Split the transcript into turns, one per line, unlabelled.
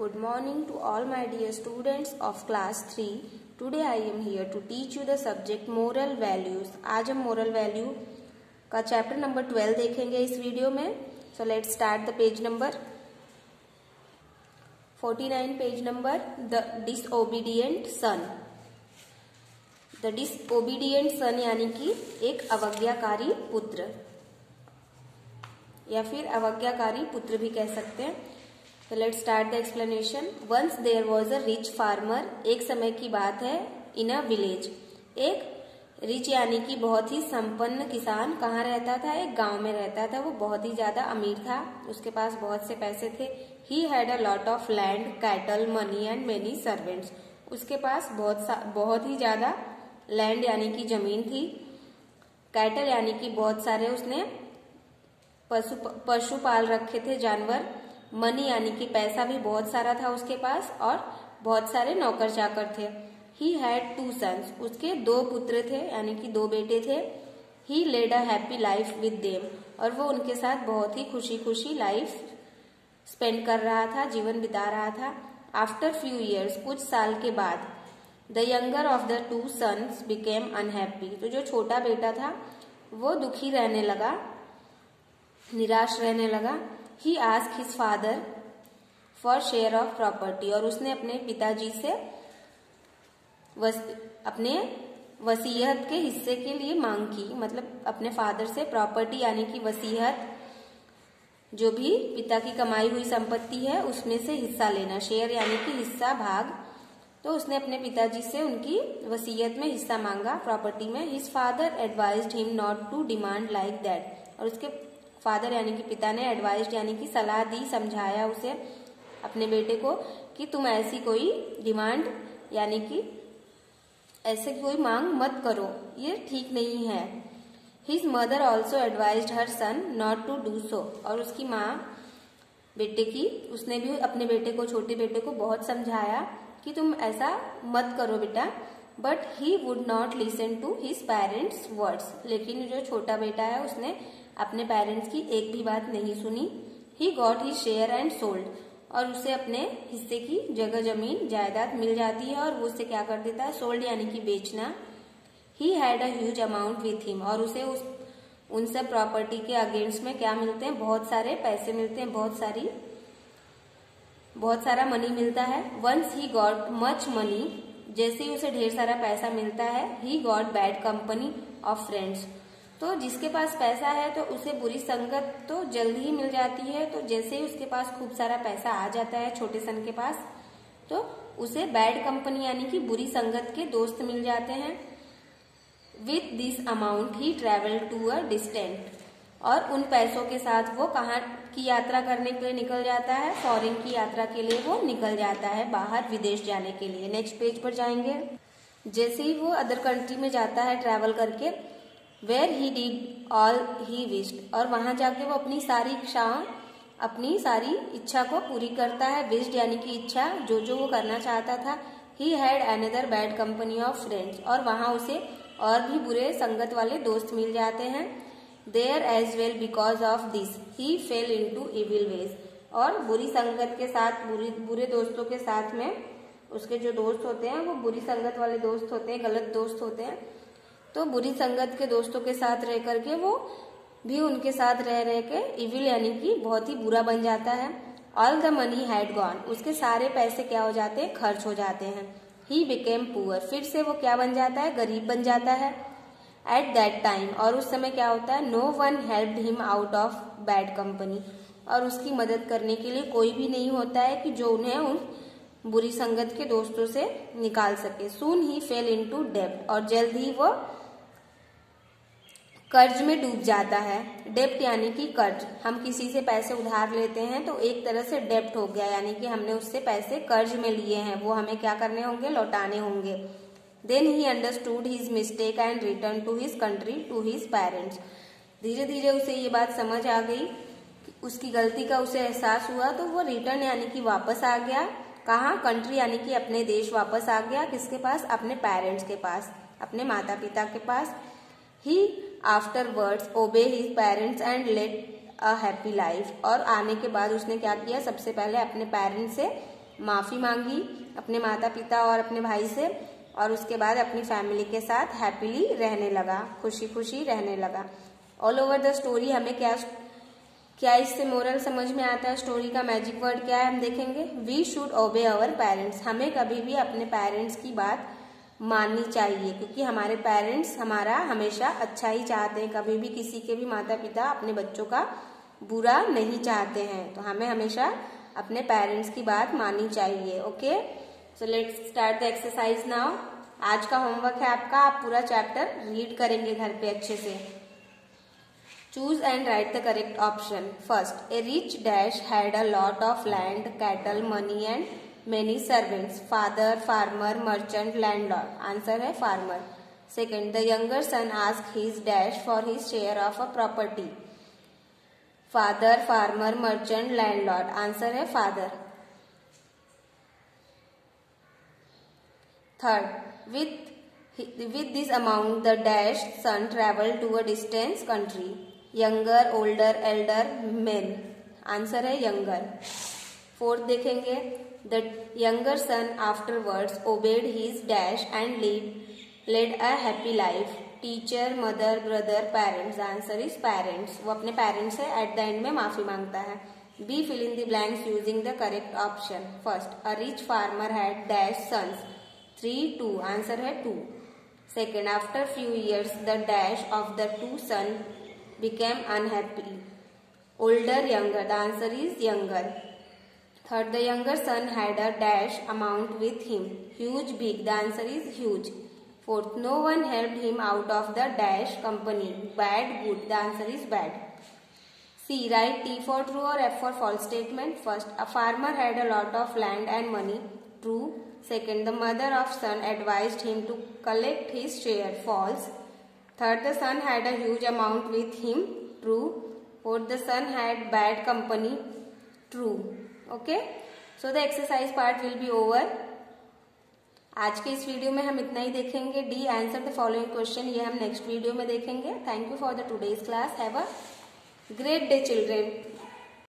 Good morning to all my dear students of class 3. Today I am here to teach you the subject moral values. आज हम moral value का chapter number 12 देखेंगे इस video में. So let's start the page number 49 page number the disobedient son. The disobedient son यानी कि एक अवज्ञाकारी पुत्र या फिर अवज्ञाकारी पुत्र भी कह सकते हैं. तो let's start the explanation. Once there was a rich farmer. एक समय की बात है. इन अ विलेज. एक रिच यानी कि बहुत ही संपन्न किसान कहाँ रहता था? एक गांव में रहता था. वो बहुत ही ज्यादा अमीर था. उसके पास बहुत से पैसे थे. He had a lot of land, cattle, money and many servants. उसके पास बहुत ही ज्यादा लैंड यानी कि जमीन थी. कैटल यानी कि बहुत सारे उसने पशु पाल रखे थे, जानवर. मनी यानी कि पैसा भी बहुत सारा था उसके पास और बहुत सारे नौकर चाकर थे. He had 2 sons. उसके 2 पुत्र थे यानी कि 2 बेटे थे. He led a happy life with them. और वो उनके साथ बहुत ही खुशी खुशी लाइफ स्पेंड कर रहा था, जीवन बिता रहा था. आफ्टर फ्यू ईयर्स, कुछ साल के बाद, the younger of the 2 sons became unhappy. तो जो छोटा बेटा था वो दुखी रहने लगा, निराश रहने लगा. He asked his father for share of property. और उसने अपने पिताजी से अपने वसीयत के हिस्से के लिए मांग की. मतलब अपने फादर से प्रॉपर्टी यानी कि वसीयत, जो भी पिता की कमाई हुई संपत्ति है उसमें से हिस्सा लेना. शेयर यानी कि हिस्सा, भाग. तो उसने अपने पिताजी से उनकी वसीयत में हिस्सा मांगा, प्रॉपर्टी में. His father advised him not to demand like that. और उसके फादर यानी कि पिता ने एडवाइज्ड यानी कि सलाह दी, समझाया उसे, अपने बेटे को, कि तुम ऐसी कोई डिमांड यानी कि ऐसे कोई मांग मत करो, ये ठीक नहीं है. His mother also advised her son not to do so. और उसकी माँ बेटे की, उसने भी अपने बेटे को, छोटे बेटे को बहुत समझाया कि तुम ऐसा मत करो बेटा. But he would not listen to his parents words. लेकिन जो छोटा बेटा है उसने अपने पेरेंट्स की एक भी बात नहीं सुनी. He got his share and sold. और उसे अपने हिस्से की जगह, जमीन, जायदाद मिल जाती है और वो उसे क्या कर देता है? सोल्ड यानी कि बेचना. He had a huge amount with him. और उसे उन सब प्रॉपर्टी के अगेंस्ट में क्या मिलते हैं? बहुत सारे पैसे मिलते हैं, बहुत सारा मनी मिलता है. Once he got much money. जैसे ही उसे ढेर सारा पैसा मिलता है, he got bad company of friends. तो जिसके पास पैसा है तो उसे बुरी संगत तो जल्दी ही मिल जाती है. तो जैसे ही उसके पास खूब सारा पैसा आ जाता है छोटे सन के पास, तो उसे बैड कंपनी यानी कि बुरी संगत के दोस्त मिल जाते हैं. With this amount he travel to a distant. और उन पैसों के साथ वो कहाँ की यात्रा करने के लिए निकल जाता है? फॉरेन की यात्रा के लिए वो निकल जाता है, बाहर विदेश जाने के लिए. नेक्स्ट पेज पर जाएंगे. जैसे ही वो अदर कंट्री में जाता है ट्रैवल करके, where he did all he wished. और वहां जाके वो अपनी सारी इच्छाओं, अपनी सारी इच्छा को पूरी करता है. विश्ड यानी कि इच्छा, जो वो करना चाहता था. He had another bad company of friends. और वहां उसे और भी बुरे संगत वाले दोस्त मिल जाते हैं. There as well because of this he fell into evil ways. और बुरी संगत के साथ, बुरे दोस्तों के साथ में उसके जो दोस्त होते हैं वो बुरी संगत वाले दोस्त होते हैं, गलत दोस्त होते हैं. तो बुरी संगत के दोस्तों के साथ रह करके वो भी उनके साथ रह के इविल यानी कि बहुत ही बुरा बन जाता है. All the money had gone. उसके सारे पैसे क्या हो जाते हैं? खर्च हो जाते हैं. He became poor. फिर से वो क्या बन जाता है? गरीब बन जाता है. At that time. और उस समय क्या होता है? No one helped him out of bad company. और उसकी मदद करने के लिए कोई भी नहीं होता है कि जो उन्हें उन बुरी संगत के दोस्तों से निकाल सके. सून ही फेल इनटू डेब्ट. और जल्द ही वो कर्ज में डूब जाता है. डेप्ट यानी कि कर्ज. हम किसी से पैसे उधार लेते हैं तो एक तरह से डेप्ट हो गया, यानी कि हमने उससे पैसे कर्ज में लिए हैं, वो हमें क्या करने होंगे? लौटाने होंगे. Then he understood his mistake and return to his country to his parents. धीरे धीरे उसे ये बात समझ आ गई, उसकी गलती का उसे एहसास हुआ. तो वो रिटर्न यानी कि वापस आ गया. कहाँ? कंट्री यानी कि अपने देश वापस आ गया. किसके पास? अपने पेरेंट्स के पास, अपने माता पिता के पास. He afterwards obey his parents and led a happy life. और आने के बाद उसने क्या किया? सबसे पहले अपने पेरेंट्स से माफी मांगी अपने माता पिता और अपने भाई से, और उसके बाद अपनी फैमिली के साथ हैप्पीली रहने लगा, खुशी खुशी रहने लगा। ऑल ओवर द स्टोरी हमें क्या इससे मोरल समझ में आता है, स्टोरी का मैजिक वर्ड क्या है हम देखेंगे। वी शुड ओबे अवर पेरेंट्स, हमें कभी भी अपने पेरेंट्स की बात माननी चाहिए, क्योंकि हमारे पेरेंट्स हमारा हमेशा अच्छा ही चाहते हैं, कभी भी किसी के भी माता पिता अपने बच्चों का बुरा नहीं चाहते हैं, तो हमें हमेशा अपने पेरेंट्स की बात माननी चाहिए। Okay, so let's start the exercise now. आज का होमवर्क है आपका, आप पूरा चैप्टर रीड करेंगे घर पे अच्छे से। Choose and write the correct option. First, a rich dash had a lot of land, cattle, money and many servants. Father, farmer, merchant, landlord. Answer है farmer. Second, the younger son asked his dash for his share of a property. Father, farmer, merchant, landlord. Answer है father. Third, with this amount the dash son traveled to a distant country. Younger, older, elder, men. Answer है younger. Fourth देखेंगे, the younger son afterwards obeyed his dash and led a happy life. Teacher, mother, brother, parents. Answer is parents, वो अपने parents से at the end में माफी मांगता है। B, fill in the blanks using the correct option. First, a rich farmer had dash sons. 3, 2। Answer है 2। Second, after few years the dash of the 2 son became unhappy. Older, younger. The answer is younger. Third, the younger son had a dash amount with him. Huge, big. The answer is huge. Fourth, no one helped him out of the dash company. Bad, good. The answer is bad. C, write T for true or F for false statement. First, a farmer had a lot of land and money. True. Second, the mother of son advised him to collect his share. False. Third, the son had a huge amount with him. True. Fourth, the son had bad company. True. Okay. So the exercise part will be over. आज के इस video में हम इतना ही देखेंगे। D, answer the following question, ये हम नेक्स्ट वीडियो में देखेंगे। Thank you for the today's class. Have a great day children.